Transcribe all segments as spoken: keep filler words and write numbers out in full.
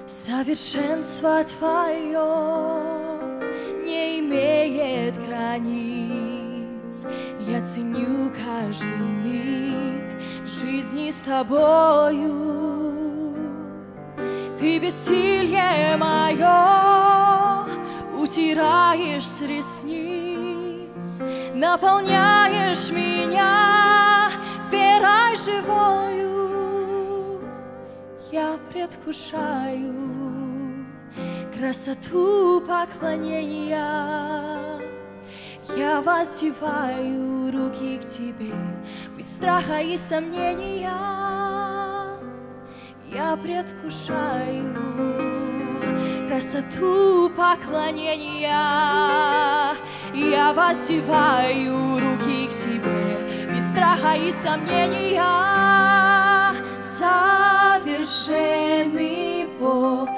Совершенство Твое не имеет границ. Я ценю каждый миг жизни с Тобою. Ты бессилие мое утираешь с ресниц, наполняешь меня верой живою. Я предвкушаю красоту поклонения. Я воздеваю руки к Тебе без страха и сомнения. Я предвкушаю красоту поклонения. Я воздеваю руки к Тебе без страха и сомнения. Совершенный Бог,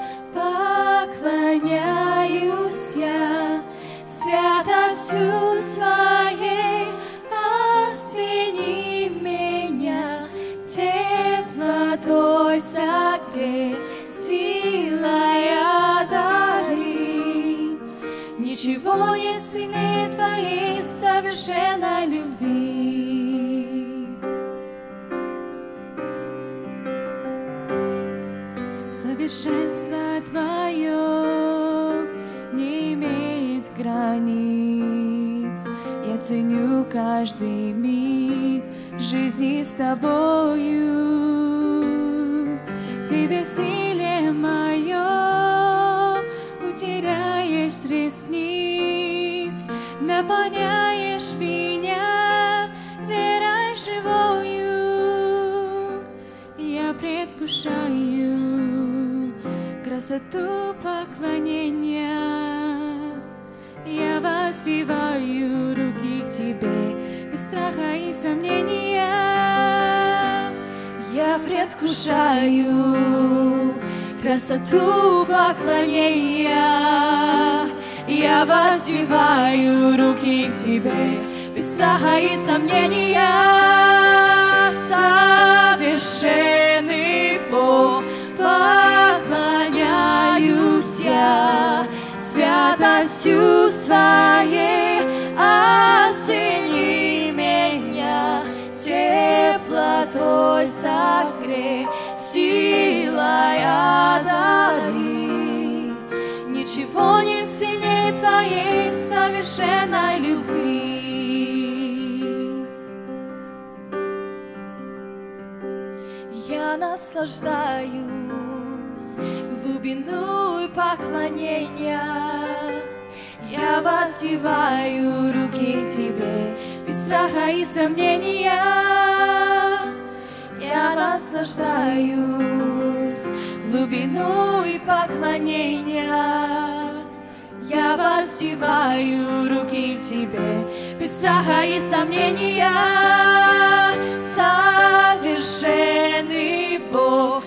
поклоняюсь я святостью Своей. Осени меня теплотой согрей, силой одари. Ничего нет сильнее Твоей совершенной любви. Совершенство Твое не имеет границ. Я ценю каждый миг жизни с Тобою. Ты бессилие мое утираешь с ресниц, наполняешь меня верой живою. Я предвкушаю красоту поклонения. Я воздеваю руки к Тебе без страха и сомнения. Я предвкушаю красоту поклонения. Я воздеваю руки к Тебе без страха и сомнения. Совершенный Бог, поклоняюсь я святостью Своей. Осени меня теплотой согрей, силой одари. Ничего нет сильнее Твоей совершенной любви. Я наслаждаюсь глубиной поклонения. Я воздеваю руки к Тебе без страха и сомнения. Я наслаждаюсь глубиной поклонения. Я воздеваю руки к Тебе без страха и сомнения. Совершенный Бог,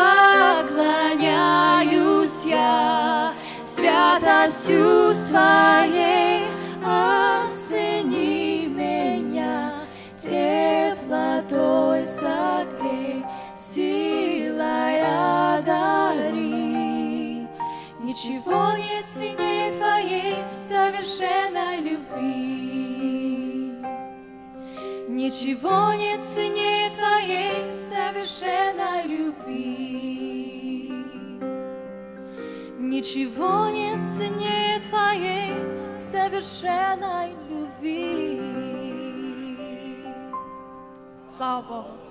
поклоняюсь я святостью Своей. Осени меня теплотой согрей, силой одари. Ничего нет сильнее Твоей совершенной любви. Ничего нет ценнее Твоей совершенной любви. Ничего нет ценнее Твоей совершенной любви. Слава Богу.